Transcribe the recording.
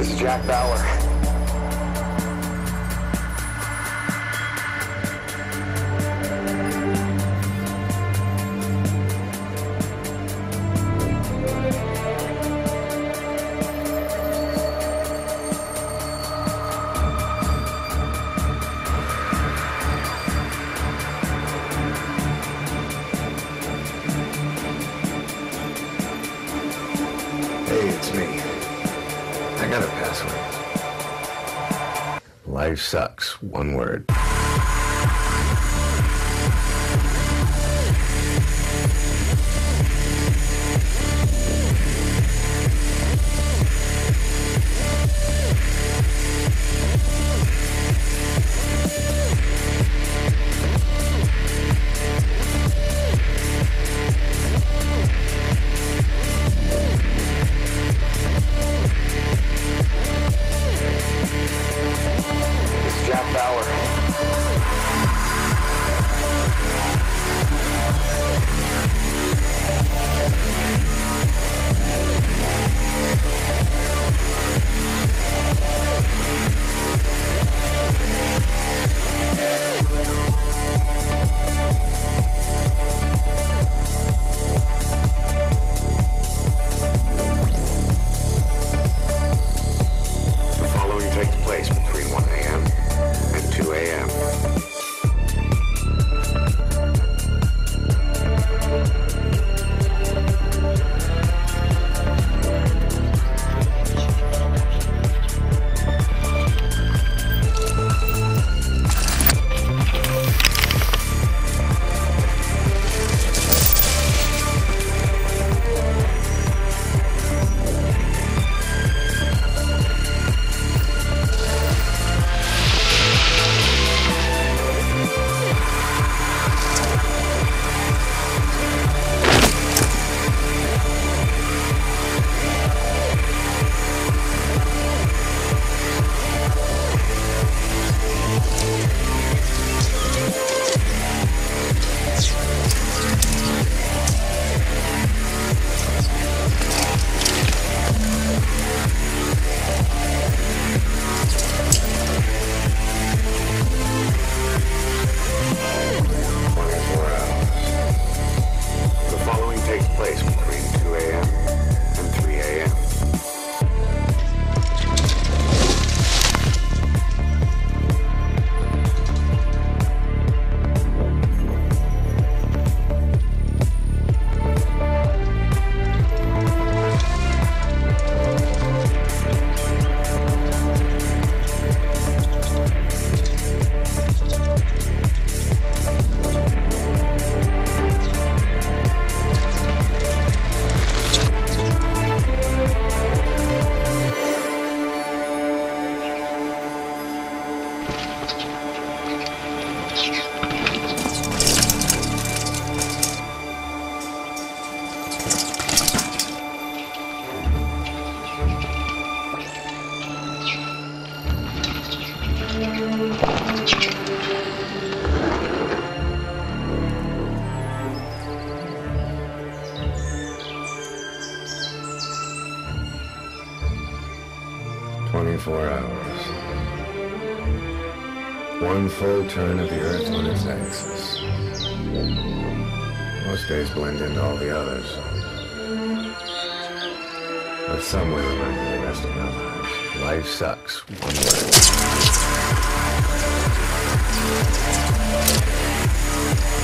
This is Jack Bauer. Hey, it's me. I got a password. Life sucks. One word. Jack Bauer. The following takes place between 1 a.m. and 2 a.m. The following takes place between 2 a.m. and 3 a.m. 24 hours. One full turn of the Earth on its axis. Most days blend into all the others. But some will remind you the rest of our lives. Life sucks. One word.